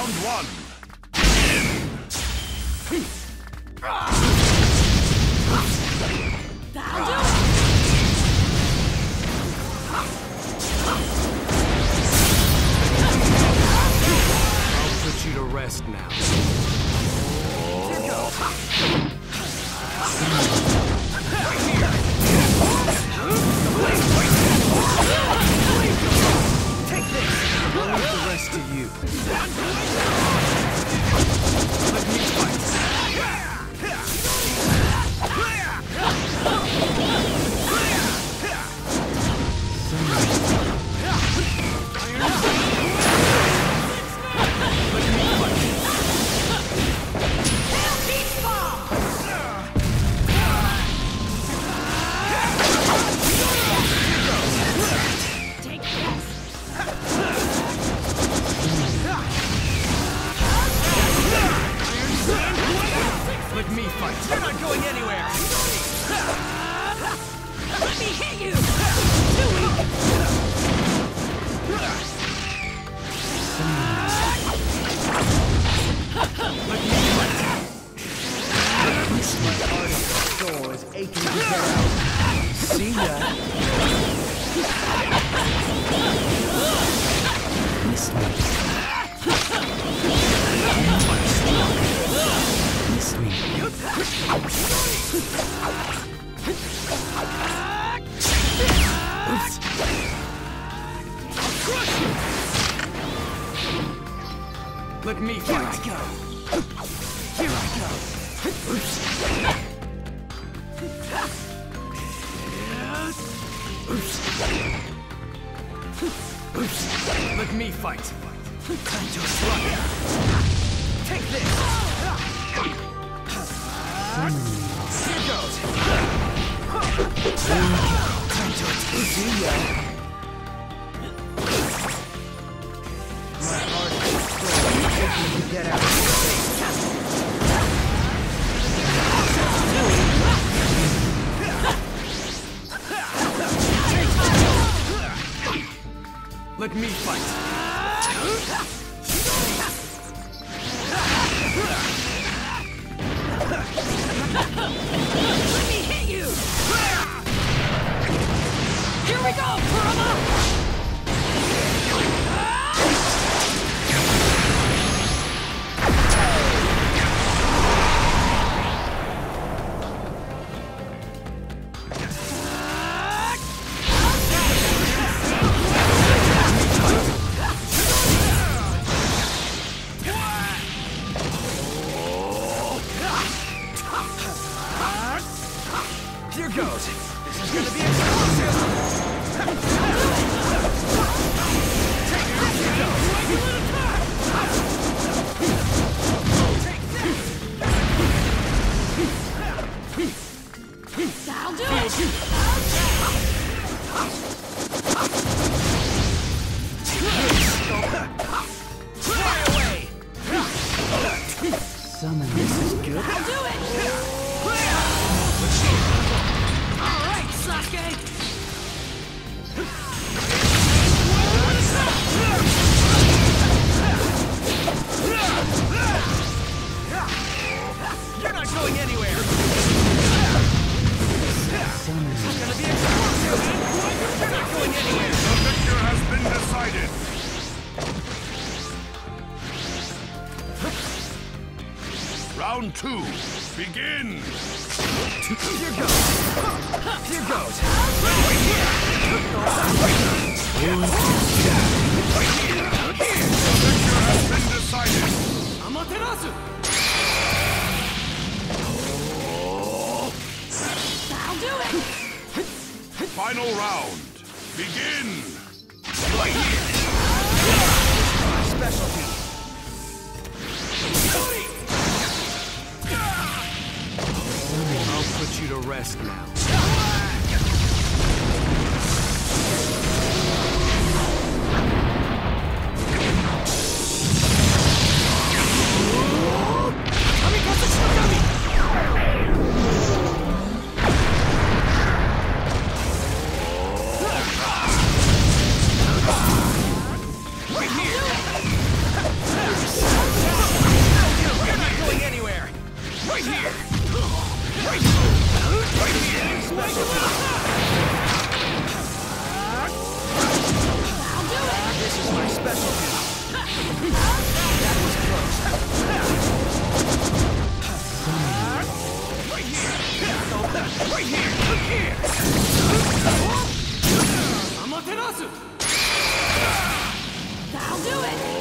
Round one. That'll do it! I'll put you to rest now. Here goes! Take this! I'll leave the rest to you. Let me fight. Let me fight. You're not going anywhere. Let me hit you! Too weak! Let me fight. My heart and soul is aching to get out. See ya. Miss me. Miss me. Oops. I'll crush you. Let me fight. Here I go. Here I go. Oops. Oops. Oops. Let me fight. Time to strike. Take this. Here goes. Time to attack. See ya. My heart is so aching to get out of here. Let me fight. Let me hit you! Here we go, Kurama! Here goes. This is gonna be explosive. That'll do it! Fly away! Summon this is good. That'll do it! Alright, Sasuke! You're not going anywhere! This is gonna be explosive! You're not going anywhere! The victor has been decided. Round two. Begin. Here goes! Here goes! The victor has been decided. Amaterasu! That'll do it! Final round. Begin. My specialty! I'll put you to rest now. Right here! Right here! Look here! Amaterasu! That'll do it!